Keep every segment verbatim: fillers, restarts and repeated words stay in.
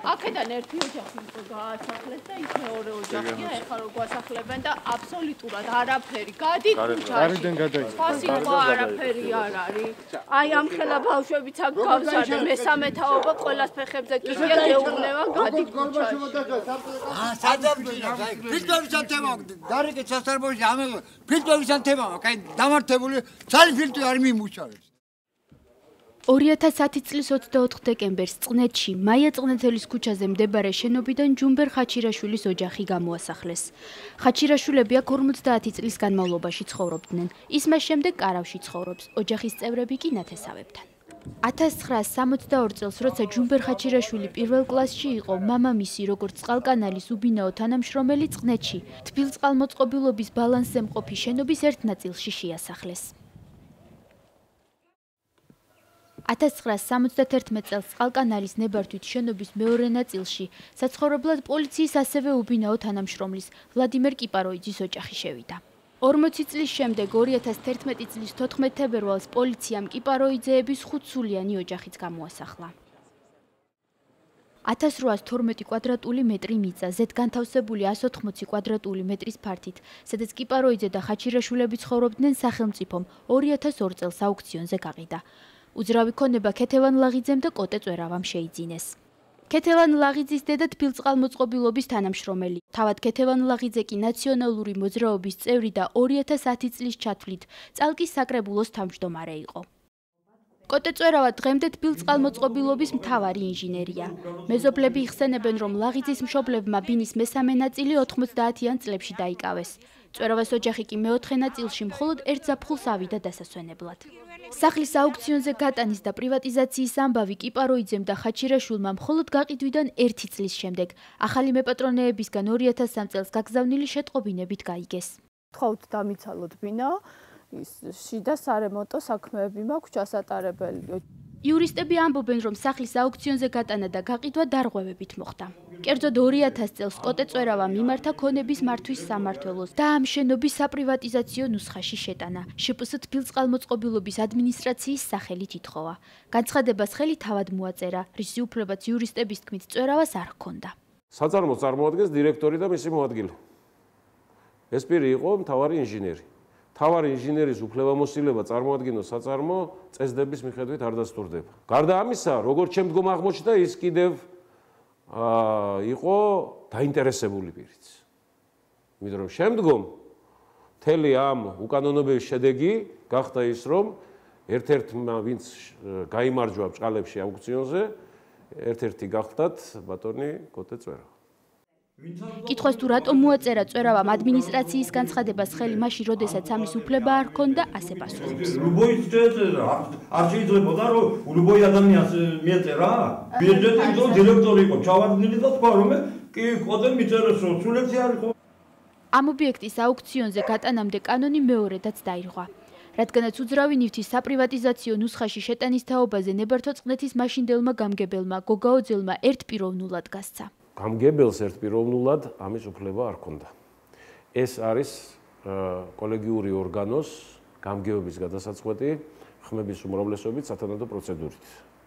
აქედან ერთი ოჯახი გაასახლეს და იქ მეორე ოჯახია, ეხლა რო გვასახლებენ და აბსოლუტურად არაფერი გადით ქუჩაში. გარედან გადაიწყო. სხვა სიტყვა არაფერი არ არის. აი ამ ხელა ბავშვებიც აქ გავსარდე, მესამე თაობა ყველას ფეხებზე კიდია გეუბნება გადით ქუჩაში. აა საძებია, აი ფილტვებისთან თემა, დარიგე სასწრაფოში ამ ფილტვებისთან თემა, აი დამართებული ცალი ფილტვი არ მიმუშავებს. ორი ათას ათი წლის ოცდაოთხ დეკემბერს წყნეთში მაია წყნეთელის ქუჩაზე მდებარე შენობიდან ჯუმბერ ხაჩირაშვილის ოჯახი გამოასახლეს. ხაჩირაშვილები აქ ორმოცდაათი წლის განმავლობაში ცხოვრობდნენ. ის მას შემდეგ კარავში ცხოვრობს, ოჯახის წევრები კი ნათესავებთან. ათას ცხრაასი სამოცდაორი წელს, როცა ჯუმბერ ხაჩირაშვილი პირველ კლასში იყო, მამამისი, როგორც წყალკანალის უბინაო თანამშრომელი წყნეთში, თბილწყალმოწყობილობის ბალანსზე მყოფი შენობის ერთ ნაწილში შეასახლეს. ათას ცხრაასი სამოცდათერთმეტ წელს წყალკანალის ნებართვით შენობის მეორე ნაწილში საცხოვრებლად პოლიციის ასევე უბინაო თანამშრომლის ვლადიმერ კიპაროიძის ოჯახი შევიდა. ორმოცი წლის შემდეგ ორი ათას თერთმეტი წლის თოთხმეტ თებერვალს პოლიციამ კიპაროიძეების ხუთსულიანი ოჯახიც გამოასახლა. ათას რვაას თორმეტი კვადრატული მეტრი მიწა, ზედ განთავსებული ასი ოთხმოცი კვადრატული მეტრის ფართით, სადაც კიპაროიძე და ხაჩირაშვილები ცხოვრობდნენ, სახელმწიფომ ორი ათას ორ წელს აუქციონზე გაყიდა. უძრავი ქონება ქეთევან ლაღიძემ და კოტე წვერავამ შეიძინეს. ქეთევან ლაღიძის დედა თბილწყალმოწყობილობის თანამშრომელი. თავად ქეთევან ლაღიძე კი ნაციონალური მოძრაობის წევრი და ორი ათას ათი წლის ჩათვლით წალკის საკრებულოს თავმჯდომარე იყო. კოტე წვერავა დღემდე თბილწყალმოწყობილობის მთავარი ინჟინერია. მეზობლები იხსენებენ, რომ ლაღიძის მშობლებმა ბინის მესამე ნაწილი ოთხმოცდაათიან წლებში დაიკავეს. წვერავას ოჯახი კი მეოთხე ნაწილში მხოლოდ ერთ ზაფხულს ავიდა დასასვენებლად. სახლის აუქციონზე გატანის და პრივატიზაციის ამბავი კიპაროიძემ და ხაჩირაშვილმა მხოლოდ გაყიდვიდან ერთი წლის შემდეგ ახალი მეპატრონეებისგან ორი ათას სამ წელს გაგზავნილი შეტყობინებით გაიგეს. თხოვთ დამიცალოთ ბინა, ის შიდა სარემონტო საქმეები მაქვს ჩასატარებელი. იურისტები ამბობენ, რომ სახლის აუქციონზე გატანა და გაყიდვა დარღვევებით მოხდა. კერძოდ ორი ათას წელს კოტე წვერავა მიმართა ქონების მართვის სამმართველოს და ამ შენობის საპრივატიზაციო ნუსხაში შეტანა. შპს თბილწყალმოწყობილობის ადმინისტრაციის სახელით ითხოვა. განცხადებას ხელი თავად მოაწერა, რისი უფლებაც იურისტების თქმით წვერავას არ ჰქონდა. საწარმოს წარმოადგენს დირექტორი და მისი მოადგილე. ეს პირი იყო მთავარი ინჟინერი. მთავარი ინჟინერის უფლებამოსილება წარმოადგენოს საწარმო წესდების მიხედვით არ დასტურდება. გარდა ამისა, როგორც შემდგომ აღმოჩნდა, ის კიდევ იყო დაინტერესებული პირიც. იმიტომ რომ შემდგომ მთელი ამ უკანონოების შედეგი გახდა ის, რომ ერთ-ერთმა ვინც გაიმარჯვა ბჭყალებში აუქციონზე, ერთ-ერთი გახდათ ბატონი კოტე წვერავა. კითხვას თუ რატომ მოაწერა წვერავამ ადმინისტრაციის განცხადებას ხელი მაშინ, როდესაც ამის უფლება არ ჰქონდა, ასე პასუხობს. ლუბოის შეეწერა, არ შეიძლებოდა რომ ლუბოი ადამიანს მიეწერა? ბიუჯეტის დირექტორი იყო, ჩავარდნილი და თქვა რომ კი კოდე მიწერეს რომ სულექსი არ იყო. ამ ობიექტის აუქციონზე გატანამდე კანონი მეორედაც დაირღვა. რადგანაც უძრავი ნივთის საპრივატიზაციო ნუსხაში შეტანის თაობაზე ნებართვა წყნეთის მაშინდელმა გამგებელმა გოგაოძელმა ერთპიროვნულად გასცა. გამგებელს ერთპიროვნულად ამის უფლება არ ჰქონდა. ეს არის კოლეგიური ორგანოს გამგეობის გადასაწყვეტი ხმების უმრავლესობით სათანადო პროცედურით.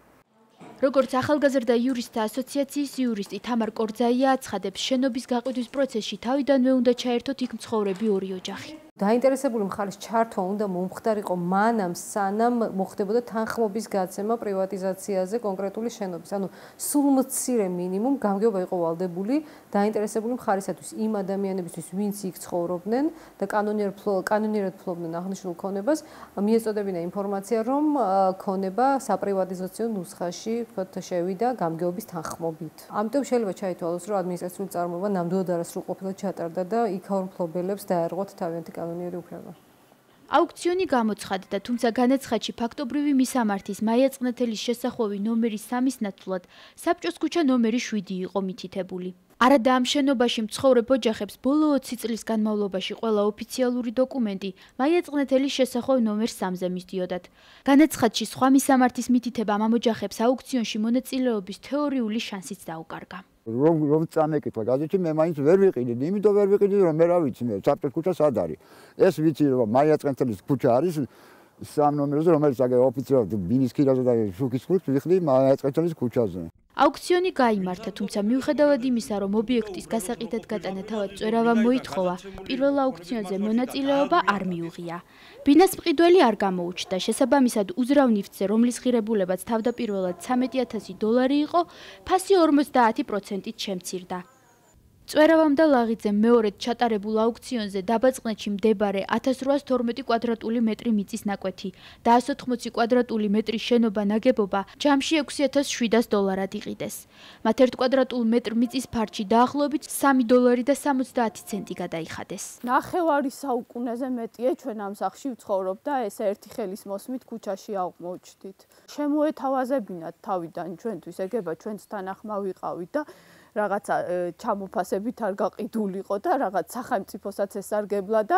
როგორც ახალგაზრდა იურისტთა ასოციაციის იურისტი თამარ კორძაია აცხადებს, შენობის გაყიდვის პროცესში თავიდანვე უნდა ჩაერთოთ იქ მცხოვრები ორი ოჯახი. დაინტერესებული მხარის ჩართვა უნდა მომხდარიყო მანამ, სანამ მოხდებოდა თანხმობის გაცემა პრივატიზაციაზე კონკრეტული შენობის. ანუ სულ მცირე მინიმუმ გამგეობა იყო ვალდებული დაინტერესებული მხარისათვის იმ ადამიანებისთვის, ვინც იქ ცხოვრობდნენ და კანონიერად ფლობდნენ აღნიშნულ ქონებას, მიეწოდებინა ინფორმაცია, რომ ქონება საპრივატიზაციო ნუსხაში შევიდა გამგეობის თანხმობით. ამიტომ შეიძლება ჩაითვალოს, რომ ადმინისტრაციული წარმოება ნამდვილად არასრულყოფილად ჩატარდა და იქაურ მფლობელებს დაერღვათ თავიანთი კანონიერი უფლება. აუქციონი გამოცხადდა, თუმცა განაცხადში ფაქტობრივი მისამართის მაია წყნეთელის შესახვევი ნომერი სამის ნაცვლად საბჭოს ქუჩა ნომერი შვიდი იყო მითითებული. არადა ამ შენობაში მცხოვრებ ოჯახებს ბოლო ოცი წლის განმავლობაში ყველა ოფიციალური დოკუმენტი მაია წყნეთელის შესახვევ ნომერ სამზე მისდიოდათ. განაცხადში სხვა მისამართის მითითებამ ამ ოჯახებს აუქციონში მონაწილეობის თეორიული შანსიც დაუკარგა. რომ რომ წამეკითხა გაზეთში მე მაინც ვერ ვიყიდით, იმიტომ ვერ ვიყიდით რომ მე რა ვიცი მე საბჭოს ქუჩა სად არის. ეს ვიცი რომ მაია წყნეთელის ქუჩა არის სამ ნომერზე, რომელიც აგე ოფიციალურად ბინის ქირაზე და შუქის ხუთს ვიხდი მაია წყნეთელის ქუჩაზე. აუქციონი გაიმართა, თუმცა მიუხედავად იმისა, რომ ობიექტის გასაყიდად გატანა თავად წვერავამ მოითხოვა, პირველ აუქციონზე მონაწილეობა არ მიუღია. ბინას მყიდველი არ გამოუჩნდა, შესაბამისად უძრავნივთზე, რომლის ღირებულებაც თავდაპირველად ცამეტი ათასი დოლარი იყო, ფასი ორმოცდაათი პროცენტით შემცირდა. წვერავამ და ლაღიძემ მეორედ ჩატარებულ აუქციონზე დაბაწყნეთში მდებარე ათას რვაას თორმეტი კვადრატული მეტრი მიწის ნაკვეთი და ასი ოცდაოთხი კვადრატული მეტრის შენობა ნაგებობა ჯამში ექვსი ათას შვიდას დოლარად იყიდეს. მათ ერთ კვადრატულ მეტრ მიწის ფარჩი დაახლოებით სამი დოლარი და სამოცდაათი ცენტი გადაიხადეს. ნახევარი საუკუნეზე მეტია ჩვენ ამ სახლში ვცხოვრობ და ესე ერთი ხელის მოსმით ქუჩაში აღმოჩნდით. შემოეთავაზებინათ თავიდან ჩვენთვის, ეგება ჩვენც თანახმა ვიყავით და რაღაცა ჩამოფასებით არ გაყიდულიყო და რაღაც სახელმწიფოსაც ესარგებლა და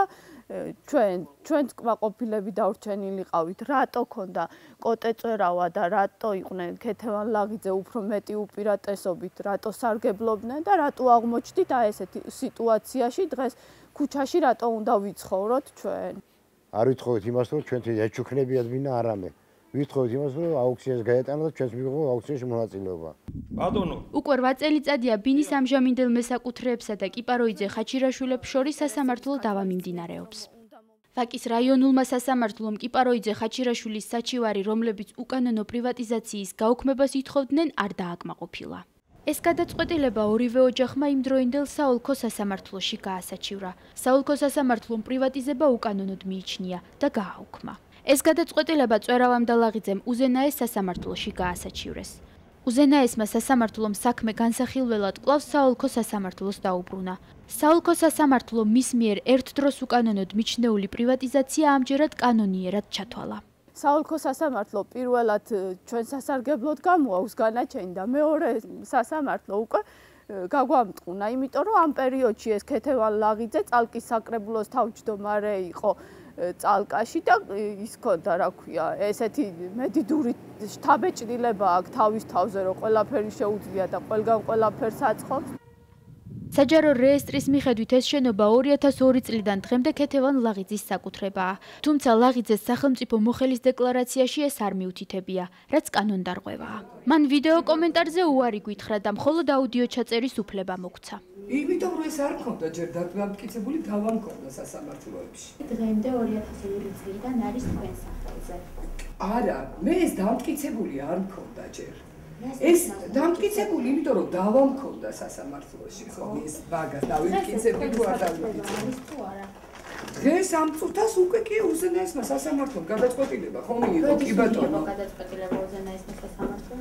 ჩვენ ჩვენც კმაყოფილები დავრჩენილიყავით. რატო ქონდა კოტე წვერავა და რატო იყვნენ ქეთევან ლაღიძე უფრო მეტი უპირატესობით, რატო სარგებლობდნენ და რატო აღმოჩნდით აი ესეთი სიტუაციაში დღეს ქუჩაში რატო უნდა ვიცხოვროთ ჩვენ? არ ვითხოვეთ იმას, რომ ჩვენთვის ეჩუქნები ადმინა არამე. ვითხოვეთ იმას, რომ აუქციონს გაეტანა და ჩვენს მიიღო აუქციონში მონაწილეობა. ბატონო, უკვე რვა წელიწადია ბინის ამჟამინდელ მესაკუთრეებსა და კიპაროიძე ხაჩირაშვილებს შორის სასამართლო დავა მიმდინარეობს. ვაკის რაიონულმა სასამართლომ კიპაროიძე ხაჩირაშვილის საჩივარი, რომლებიც უკანონო პრივატიზაციის გაუქმებას ითხოვდნენ, არ დააკმაყოფილა. ეს გადაწყვეტილება ორივე ოჯახმა იმდროინდელ საოლქო სასამართლოში გაასაჩივრა. საოლქო სასამართლომ პრივატიზება უკანონოდ მიიჩნია და გააუქმა. ეს გადაწყვეტილება წვერავამ და ლაღიძემ უზენაეს სასამართლოში გაასაჩივრეს. უზენაესმა სასამართლომ საქმე განსახილველად კვლავ საოლქო სასამართლოს დაუბრუნა. საოლქო სასამართლო მის მიერ ერთ დროს უკანონოდ მიჩნეული პრივატიზაცია ამჯერად კანონიერად ჩათვალა. საოლქო სასამართლო პირველად ჩვენ სასარგებლოდ გამოაქვს განაჩენი და მეორე სასამართლო უკვე გაგვამტყუნა, იმიტომ რომ ამ პერიოდში ეს ქეთევან ლაღიძე წალკის საკრებულოს თავმჯდომარე იყო წალკაში და ის ქონდა, რა ქვია, ესეთი მედიდური შთაბეჭდილება აქვს თავის თავზე, რომ ყველაფერი შეუძლია და ყველგან ყველაფერს აწყობს. საჯარო რეესტრის მიხედვით ეს შენობა ორი ათას ორი წლიდან დღემდე ქეთევან ლაღიძის საკუთრებაა. თუმცა ლაღიძეს სახელმწიფო მოხელის დეკლარაციაში ეს არ მიუთითებია, რაც კანონდარღვევაა. მან ვიდეო კომენტარზე უარი გვითხრა და მხოლოდ აუდიო ჩაწერის უფლება მოგვცა. იმიტომ რომ ეს არ ქონდა ჯერ დამტკიცებული დავა მქონდა სასამართლოებში. დღემდე ორი ათას ორი წლიდან არის თქვენ სახელზე. არა, მე ეს დამტკიცებული არ მქონდა ჯერ. ეს დამტკიცებული, იმიტომ რომ დავა მქონდა სასამართლოში, ხო, ეს ვაგა დავიკიცები თუ არ დავიკიცები. დღეს ამ წუთას უკვე კი უზენაესმა სასამართლომ გადაწყვეტილება ხომ მიიღო, კი ბატონო. გადაწყვეტილება უზენაესმა სასამართლომ?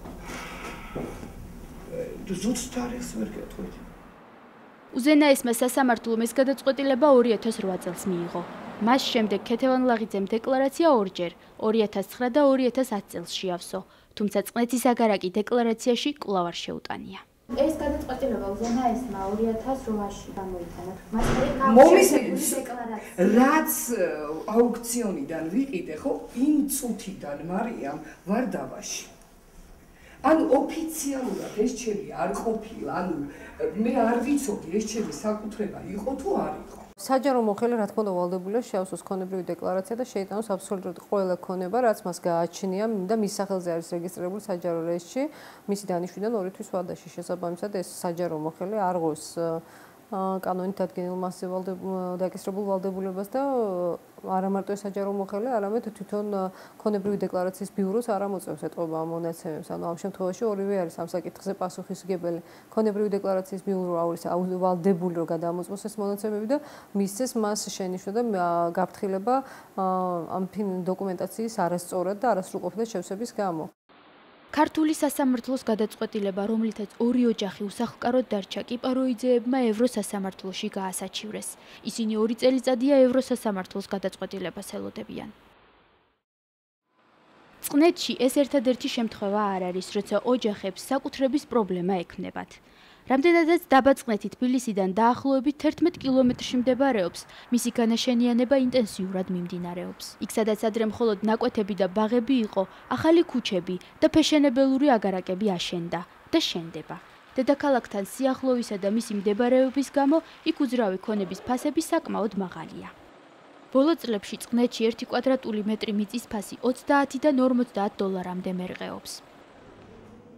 ზუსტად ეს ვერ გეტყვით. უზენაესმა სასამართლომ ეს გადაწყვეტილება ორი ათას რვა წელს მიიღო. მას შემდეგ ქეთევან ლაღიძემ დეკლარაცია ორჯერ, ორი ათას ცხრა და ორი ათას ათი წელს შეავსო, თუმცა წყნეთის აგარაკი დეკლარაციაში კვლავ არ შეუტანია. ეს გადაწყვეტილება უზენაესმა ორი ათას რვაში გამოიტანა. მომისმენთ რაც აუქციონიდან ვიყიდე, ხო, იმ წუთიდან მარიამ ვარ დავაში. ანუ ოფიციალურად ეს ჩემი არ ყოფილა, ანუ მე არ ვიცოდი ეს ჩემი საკუთრება იყო თუ არ იყო. საჯარო მოხელე რა თქმა უნდა ვალდებულია შეავსოს ქონებრივი დეკლარაცია და შეიტანოს აბსოლუტურად ყველა ქონება, რაც მას გააჩნია და მის სახელზე არის რეგისტრირებული საჯარო რეესტრში, მისი დანიშვნიდან ორი თვის ვადაში. შესაბამისად ეს საჯარო მოხელე არ ღვევს კანონით დადგენილ მასზე დაკისრებულ ვალდებულებას და არა მარტო ეს საჯარო მოხელე, არამედ თვითონ ქონებრივი დეკლარაციის ბიუროს არ ამოწევს ეტყობა ამ მონაცემებს. ანუ ამ შემთხვევაში ორივე არის ამ საკითხზე პასუხისმგებელი. ქონებრივი დეკლარაციის ბიურო არის ვალდებული რომ გადაამოწმოს ეს მონაცემები და მისცეს მას შენიშვნა და გაფრთხილება ამ დოკუმენტაციის არასწორად და არასრულყოფილად შევსების გამო. ქართული სასამართლოს გადაწყვეტილება, რომლითაც ორი ოჯახი უსახლკაროდ დარჩა, კიპაროიძეებმა ევროსასამართლოში გაასაჩივრეს. ისინი ორი წელიწადია ევროსასამართლოს გადაწყვეტილებას ელოდებიან. წყნეთში ეს ერთადერთი შემთხვევა არ არის, როცა ოჯახებს საკუთრების პრობლემა ექმნებათ. რამდენადაც დაბა წყნეთი თბილისიდან დაახლოებით თერთმეტ კილომეტრში მდებარეობს, მისი განაშენიანება ინტენსიურად მიმდინარეობს. იქ სადაც ადრე მხოლოდ ნაკვეთები და ბაღები იყო, ახალი ქუჩები და ფეშენებელური აგარაკები აშენდა და შენდება. დედაქალაქთან სიახლოვისა და მისი მდებარეობის გამო იქ უძრავი ქონების ფასები საკმაოდ მაღალია. ბოლო წლებში წყნეთში ერთი კვადრატული მეტრი მიწის ფასი ოცდაათიდან ორმოცდაათ დოლარამდე მერყეობს.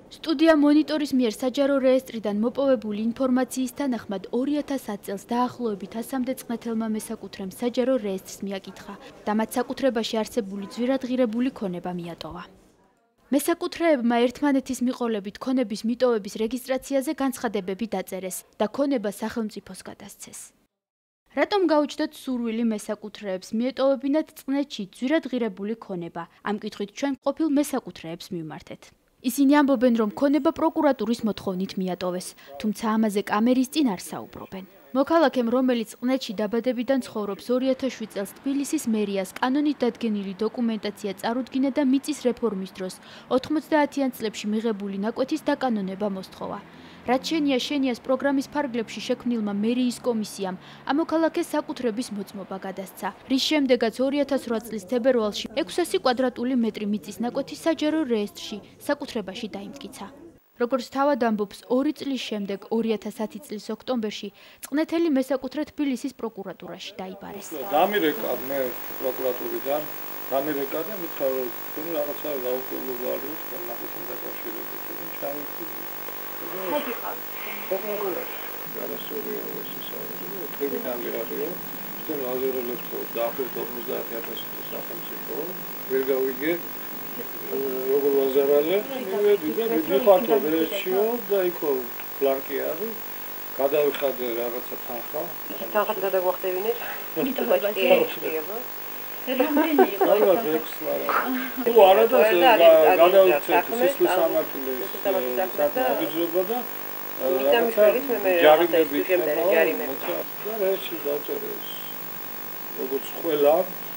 სტუდია მონიტორის მიერ საჯარო რეესტრიდან მოპოვებული ინფორმაციის თანახმად ორი ათასი წელს დაახლოებით ასამდე წყნეთელმა მესაკუთრემ საჯარო რეესტრს მიაკითხა და მათ საკუთრებაში არსებული ძვირადღირებული ქონება მიატოვა. მესაკუთრეებმა ერთმანეთის მიყოლებით ქონების მიტოვების რეგისტრაციაზე განცხადებები დაწერეს და ქონება სახელმწიფოს გადასცეს. რატომ გაუჩნდათ სურვილი მესაკუთრეებს მიეტოვებინათ წყნეთში ძვირადღირებული ქონება? ამ კითხვით ჩვენ ყოფილ მესაკუთრეებს მივმართეთ. ისინი ამბობენ, რომ ქონება პროკურატურის მოთხოვნით მიატოვეს, თუმცა ამაზე კამერის წინ არ საუბრობენ. მოქალაქემ, რომელიც წყნეთში დაბადებიდან ცხოვრობს, ორი ათას შვიდ წელს თბილისის მერიას კანონით დადგენილი დოკუმენტაცია წარუდგინა და მიწის რეფორმის დროს ოთხმოცდაათიან წლებში მიღებული ნაკვეთის დაკანონება მოსთხოვა. რაც შენია შენიას პროგრამის ფარგლებში შექმნილმა მერიის კომისიამ ამ მოქალაქეს საკუთრების მოწმობა გადასცა, რის შემდეგაც ორი ათას რვა წლის თებერვალში ექვსასი კვადრატული მეტრი მიწის ნაკვეთი საჯარო რეესტრში საკუთრებაში დაიმტკიცა. როგორც თავად ამბობს, ორი წლის შემდეგ ორი ათას ათი წლის ოქტომბერში წყნეთელი მესაკუთრე თბილისის პროკურატურაში დაიბარეს. დამირეკა მე პროკურატურიდან, დამირეკა და მითხრა რომ რაღაცა გაუკვირდება არის განახორციელებულ დაკავშირებით. ჩავიდი ჰაგიყავთ. პროკურატურაში გადასული ისაა, კრიმინალური არია. ჩვენ ვაზრობთ დაახლოებით ორმოცდაათი ათასი სახელმწიფო, ვერ გავიგე როგორ ვაზარალე, მივედი და მივხვდო ვერჩიო და იქო ბლანკი არის. გადავიხადე რაღაცა თანხა. თანხად გადაგვახდებინეთ? მიტოვებაზე ექნება. რამდენი იყო? თუ არა და გადავწევ სისხლის სამართლის საგრძნობ და მიტომისების მე ჯარიმები ჯარიმები და რეში დაწერეს როგორც ყველა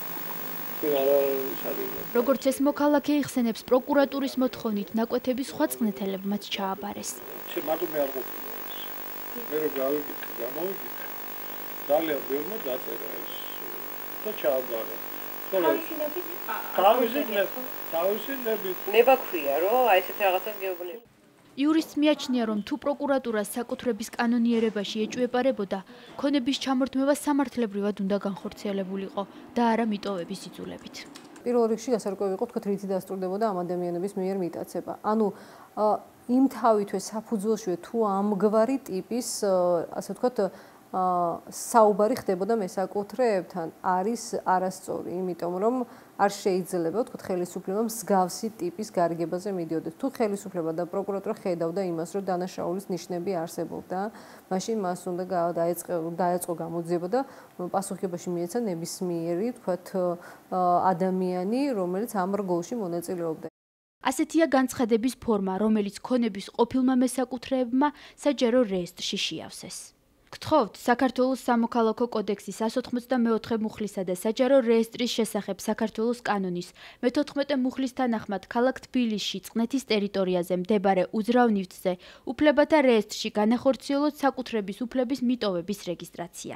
როგორც ეს მოქალაქე იხსენებს, პროკურატურის მოთხოვნით ნაკვეთების სხვა წყნეთელებმაც ჩააბარეს. მარტო მე არ ყოფილა. მე რო გავიკითხე, გამოვიკითხე. ძალიან ბევრმა დაწერა ეს და ჩააბარა. თავისინებით თავისინებით ნება ქვია, რომ აი ესეთ რაღაცას გეუბნები. იურისტს მიაჩნია, რომ თუ პროკურატურას საკუთრების კანონიერებაში ეჭვებარებოდა, ქონების ჩამორთმევა სამართლებრივად უნდა განხორციელებულიყო და არა მიტოვების იწულებით. პირველ რიგში გასარკვევი იყო, თქვათ, რითი დასტურდებოდა ამ ადამიანების მიერ მიტაცება. ანუ იმ თავითვე საფუძველშივე თუ ამგვარი ტიპის, ასე ვთქვათ, საუბარი ხდებოდა მესაკუთრეებთან, არის არასწორი, იმიტომ რომ არ შეიძლება, ვთქვათ, ხელისუფლება მსგავსი ტიპის გარიგებაზე მიდიოდეს. თუ ხელისუფლება და პროკურატურა ხედავდა იმას, რომ დანაშაულის ნიშნები არსებობდა, მაშინ მას უნდა დაეწყო გამოძიება და პასუხისმგებლობაში მიეცა ნებისმიერი, ვთქვათ, ადამიანი, რომელიც ამ რგოლში მონაწილეობდა. ასეთია განცხადების ფორმა, რომელიც ქონების ყოფილმა მესაკუთრეებმა საჯარო რეესტრში შეავსეს. გთხოვთ, საქართველოს სამოქალაქო კოდექსის εκατს ოცდამეოთხე მუხლისა და საჯარო რეესტრის შესახებ საქართველოს კანონის მეთოთხმეტე მუხლის თანახმად ქალაქ თბილისში წყნეთის ტერიტორიაზე მდებარე უძრავ ნივთზე უფლებათა რეესტრში განახორციელოთ საკუთრების უფლების მიტოვების რეგისტრაცია.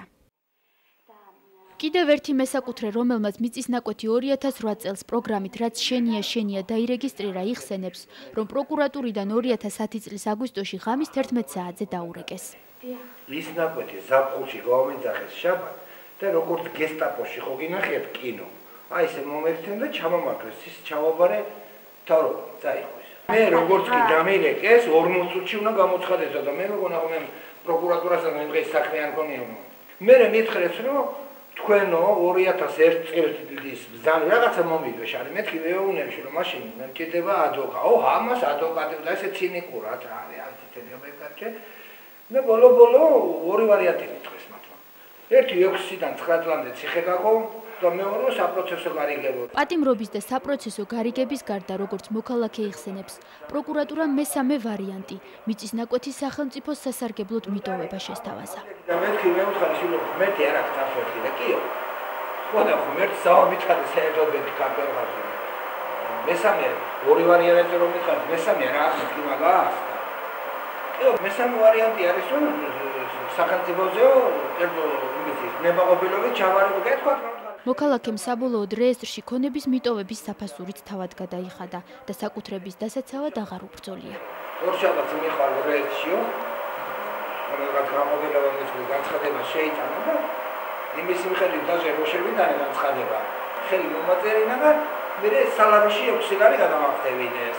კიდევ ერთი მესაკუთრე, რომელმაც მიწის ნაკვეთი ორი ათას რვა წელს პროგრამით რაც შენია შენია დაირეგისტრირა, იხსენებს, რომ პროკურატურიდან ორი ათას ათი წლის აგვისტოში ღამის თერთმეტ საათზე დაურეკეს. ის ნაკვეთი ზაფხულში გავამეძახეს შაბათ და როგორც გესტაპოში ხო გინახეთ კინო. აი ესე მომერცენ და ჩამომაკლეს ის ჩავაბარე თავრობა წაიხვის. მე როგორც კი დამირეკეს ორმოც წუთში უნდა გამოცხადესო და მე მეგონა რომ პროკურატურასთან მე დღეს საქმე არ მქონია. მე მითხრეს რომ თქვენო ორი ათას ერთ წელს ბრძანა რაღაცა მომიგვეშ არის. მეთქი მეუბნებში რომ მაშინ მეკიდება ადვოკატი. ო ამას ადვოკატი და ესე ცინიკურად არის აი ცეთები კაცე. და ბოლო-ბოლო ორი ვარიანტი მითხრეს მათმა. ერთი ექვსიდან ცხრა წლამდე ციხე გაგო და მეორე საპროცესო გარიგება. პატიმრობის და საპროცესო გარიგების გარდა, როგორც მოქალაქე იხსენებს, პროკურატურა მესამე ვარიანტი, მიწის ნაკვეთის სახელმწიფოს სასარგებლოდ მიტოვება შესთავაზა. და მეთქი მეუთხარი შილო მეტი არ აქვს ახერხი და კიო. ხოდა ხმერთ საუბითად საერთოდ კაპერღაზე. მესამე ორი ვარიანტი რომ მითხარ, მესამე რა აქვს კი მაგას? მესამე ვარიანტი არის რომ სახელმწიფოზეო ერთო იმის ნებაყოფილობით ჩავარება გეთქვა. მოქალაქემ საბოლოოდ რეესტრში ქონების მიტოვების საფასურით თავად გადაიხადა და საკუთრების დასაცავად აღარ უბრძოლია. ორშაბათს მიხარ რეესტრშიო. რაღაც გამოყენება მისული განცხადება შეიტანა და იმის მიხედვით დაჟე რო შევიდანე განცხადება. ხელი მომაწერინა და მე სალაროში ექვსი ლარი გადამახტევინეს.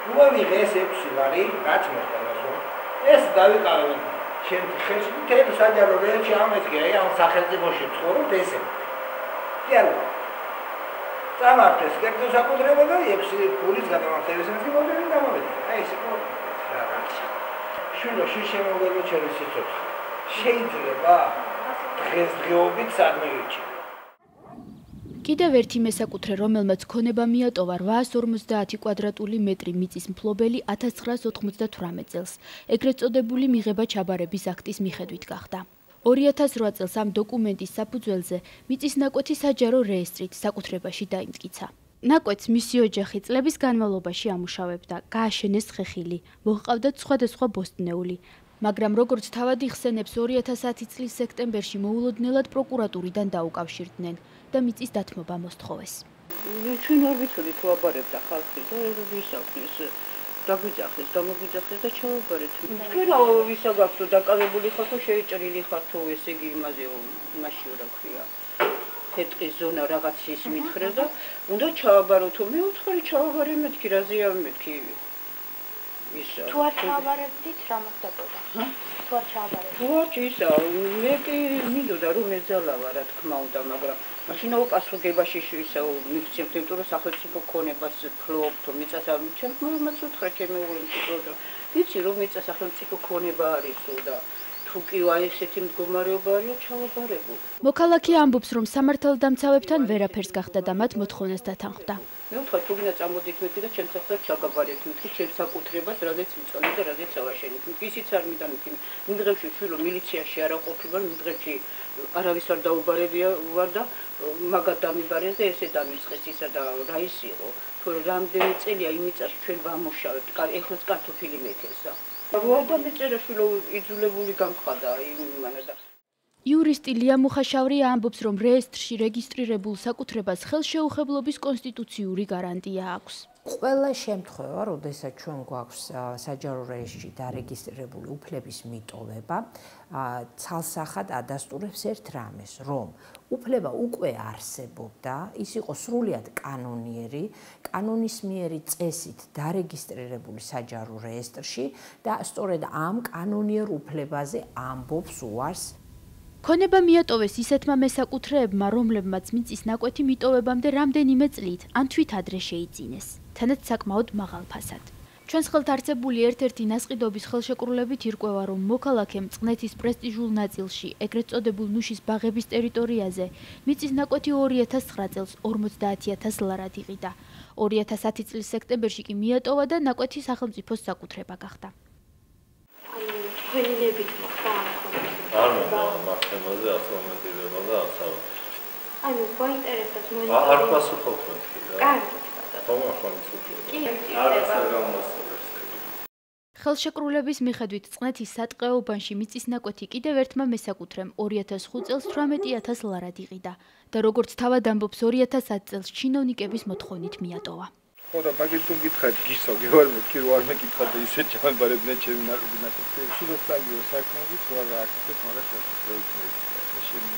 უნდა ვიღე ეს ექვსი ლარი, რაც მოხდა, ეს დავიკავე ჩემ ხელში, მთელი საჯარო რეჟიმი ამეთქი, აი ამ სახელმწიფოში ცხოვრობ ესე. კი არა. სამართლეს კერძო საკუთრება და ექვსი ფულის გადამახდების მიზნები გამოვიდა. აი ესე რა რა. შვილო შეშემოგებო ჩემი სიცოცხლე. შეიძლება დღესდღეობით სადმეიჩი. კიდევ ერთი მესაკუთრე, რომელმაც ქონება მიატოვა რვაას ორმოცდაათი კვადრატული მეტრი მიწის მფლობელი ათას ცხრაას ოთხმოცდათვრამეტ წელს, ეგრეთ წოდებული მიღება ჩაბარების აქტის მიხედვით გახდა. ორი ათას რვა წელს ამ დოკუმენტის საფუძველზე მიწის ნაკვეთი საჯარო რეესტრით საკუთრებაში დაიმტკიცა. ნაკვეთს მისი ოჯახი წლების განმავლობაში ამუშავებდა, გააშენეს ხეხილი, მოჰყავდათ სხვადასხვა ბოსტნეული, მაგრამ როგორც თავად იხსენებს, ორი ათას ათი წლის სექტემბერში მოულოდნელად პროკურატურიდან დაუკავშირდნენ და მიწის დათმობა მოსთხოვეს. ჩვენ არ ვიცოდით თუ აბარებდა ხალხი და ვისაუბრეს, დაგვიძახეს, გამოგვიძახეს და ჩავაბარეთ. თქვენ ვისა გაქვთ დაკავებული ხარ თუ შეიჭრილი ხარ თუ ესე იგი იმაზე იმაში რა ქვია. თეთრის ზონა რაღაც ის მითხრეს და უნდა ჩავაბარო თუ მე უცხორი ჩავაბარე მეთქი რაზეა მეთქი. თუ არ ჩავაბარებდით რა მოხდებოდა? თუ არ ჩავაბარებდით? თუ არ ისა, მე კი მინდოდა რომ ეძალავა რა თქმა უნდა, მაგრამ მაშინ უპასუხებაში ისე მიქცევთ, იმიტომ რომ სახელმწიფო ქონებას ფლობ თუ მიწას არ მიჩემთ, მომაც უთხრა ჩემი უგულისხმო და ვიცი რომ მიწა სახელმწიფო ქონება არისო და თუ კი აი ესეთი მდგომარეობა არისო ჩავაბარებო. მოქალაქე ამბობს, რომ სამართალდამცავებთან ვერაფერს გახდა და მათ მოთხოვნას დათანხმდა. მე ვთქვა თუ გინდა წამოდით მეთქი და ჩემს სახელს ჩაგაბარეთ მეთქი ჩემს საკუთრებას რადგან მიწონი და რადგან ავაშენით მეთქი ისიც არ მინდა მეთქი იმ დღეებში შვილო მილიციაში არ აყოფილ ვარ იმ დღეებში არავის არ დაუბარებია ვარ და მაგად დამიბარეს და ესე დამისხეს ისა და რა ის იყო თუ რამდენი წელია იმ მიწაში ჩვენ ვამუშავებთ ეხლაც კარტოფილი მეთესა რა და მეწერა შვილო იძულებული გამხადა იმანა და იურისტი ლია მუხაშავრია ამბობს, რომ რეესტრში რეგისტრირებულ საკუთრებას ხელშეუხებლობის კონსტიტუციური გარანტია აქვს. ყველა შემთხვევა, როდესაც ჩვენ გვაქვს საჯარო რეესტრში დარეგისტრირებული უფლების მიტოვება, ცალსახად ადასტურებს ერთ რამეს, რომ უფლება უკვე არსებობდა, ის იყო სრულიად კანონიერი, კანონისმიერი წესით დარეგისტრირებული საჯარო რეესტრში და სწორედ ამ კანონიერ უფლებაზე ამბობს უარს ქონება მიატოვეს ისეთმა მესაკუთრეებმა, რომლებმაც მიწის ნაკვეთი მიტოვებამდე რამდენიმე წლით ან თვით ადრე შეიძინეს, თანაც საკმაოდ მაღალ ფასად. ჩვენს ხელთ არსებული ერთ-ერთი ნასყიდობის ხელშეკრულებით ირკვევა, რომ მოქალაქემ წყნეთის პრესტიჟულ ნაწილში, ეგრეთ წოდებულ ნუშის ბაღების ტერიტორიაზე, მიწის ნაკვეთი ორი ათას ცხრა წელს ორმოცდაათი ათას ლარად იყიდა. ორი ათას ათი წლის სექტემბერში კი მიატოვა და ნაკვეთი სახელმწიფოს საკუთრება გახდა. ანუ თქვენი ნებით მოხდა არ მომდა მართემაზე ასომენტირება და აცავა. ანუ გვაინტერესებს მონიტორინგი. არ პასუხობთ მეთქი რა. კარგი. ხელშეკრულების მიხედვით წყნეთის სატყეობანში მიწის ნაკვეთი კიდევ ერთმა მესაკუთრემ ორი ათას ხუთ წელს თვრამეტი ათას ლარად იყიდა და როგორც თავად ამბობს ორი ათას ათი წელს ჩინოვნიკების მოთხოვნით მიატოვა. ხო და მაგით თუ გითხარით გისო გევარ მეთქი რო არ მეკითხა და ისე ჩამებარებდნენ ჩემი ნაკვეთი ნაკვეთი. სულაც წაგიო საქმეები თუ არ გააკეთეთ, მაგრამ შეგვიძლია.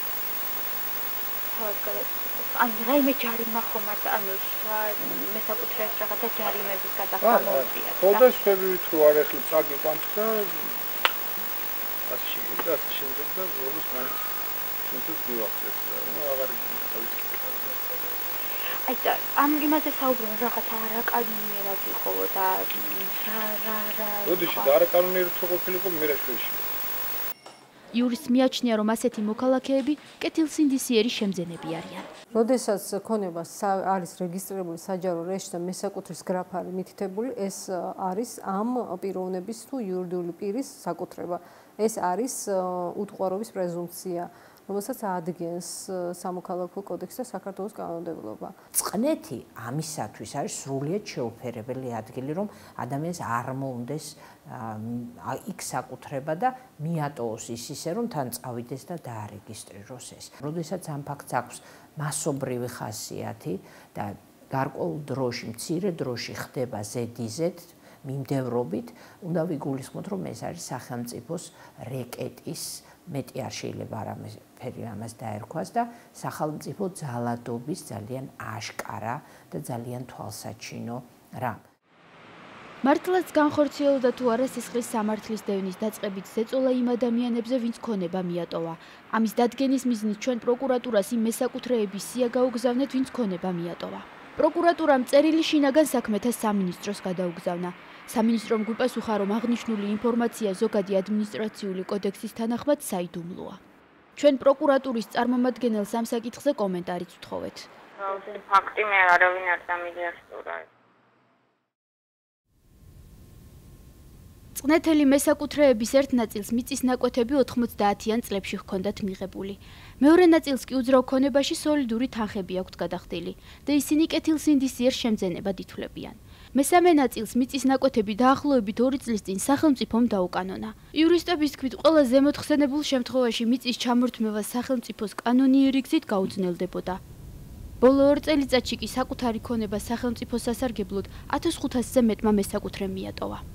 ანუ რაიმე ჯარიმა ხომ არ ანუ მესაკუთრეებს რაღაცა ჯარიმების გადახდა მოუწია. ხო და სხვები თუ არ ეხლა წაგიყვანთ და ასე შეიძლება ასე შემდეგ და ბოლოს მაინც ჩვენთვის მივახცეთ და ნუ აღარ გავიქცეთ. აი და ამ იმაზე საუბრობენ რაღაცა არაკანონიერად იყო და რა რა რა. როდეში და არაკანონიერად თუ ყოფილიყო მე რა შეეშია. იურისტს მიაჩნია, რომ ასეთი მოქალაქეები კეთილსინდისიერი შემძენები არიან. როდესაც ქონება არის რეგისტრირებული საჯარო რეესტრში და მესაკუთრის გრაფა არის მითითებული, ეს არის ამ პიროვნების თუ იურიდიული პირის საკუთრება. ეს არის უტყუარობის პრეზუმპცია, რომელსაც ადგენს სამოქალაქო კოდექსი და საქართველოს კანონმდებლობა. წყნეთი ამისათვის არის სრულიად შეუფერებელი ადგილი, რომ ადამიანს არ მოუნდეს იქ საკუთრება და მიატოვოს ის ისე, რომ თან წავიდეს და დაარეგისტრიროს ეს. როდესაც ამ ფაქტს აქვს მასობრივი ხასიათი და გარკვეულ დროში, მცირე დროში ხდება ზედიზედ მიმდევრობით, უნდა ვიგულისხმოთ, რომ ეს არის სახელმწიფოს რეკეტის მეტი არ შეიძლება არაფერი ამას დაერქვას და სახელმწიფო ძალადობის ძალიან აშკარა და ძალიან თვალსაჩინო რამ. მართლაც განხორციელდა თუ არა სისხლის სამართლის დევნის დაწყებით ზეწოლა იმ ადამიანებზე, ვინც ქონება მიატოვა. ამის დადგენის მიზნით ჩვენ პროკურატურას იმ მესაკუთრეების სია გაუგზავნეთ, ვინც ქონება მიატოვა. პროკურატურამ წერილი შინაგან საქმეთა სამინისტროს გადაუგზავნა. სამინისტრომ გვიპასუხა, რომ აღნიშნული ინფორმაცია ზოგადი ადმინისტრაციული კოდექსის თანახმად საიდუმლოა. ჩვენ პროკურატურის წარმომადგენელს ამ საკითხზე კომენტარიც ვთხოვეთ. ფაქტი მე არავინ არ დამიჯერა. წყნეთელი მესაკუთრეების ერთ ნაწილს მიწის ნაკვეთები ოთხმოცდაათიან წლებში ჰქონდათ მიღებული. მეორე ნაწილს კი უძრავ ქონებაში სოლიდური თანხები აქვთ გადახდილი და ისინი კეთილსინდისიერ შემძენებად ითვლებიან. მესამე ნაწილს მიწის ნაკვეთები დაახლოებით ორი წლის წინ სახელმწიფომ დაუკანონა. იურისტების თქმით, ყველა ზემოთხსენებულ შემთხვევაში მიწის ჩამორთმევა სახელმწიფოს კანონიერი გზით გაუძნელდებოდა. ბოლო ორ წელიწადში კი საკუთარი ქონება სახელმწიფოს სასარგებლოდ ათას ხუთასზე მეტმა მესაკუთრემ მიატოვა.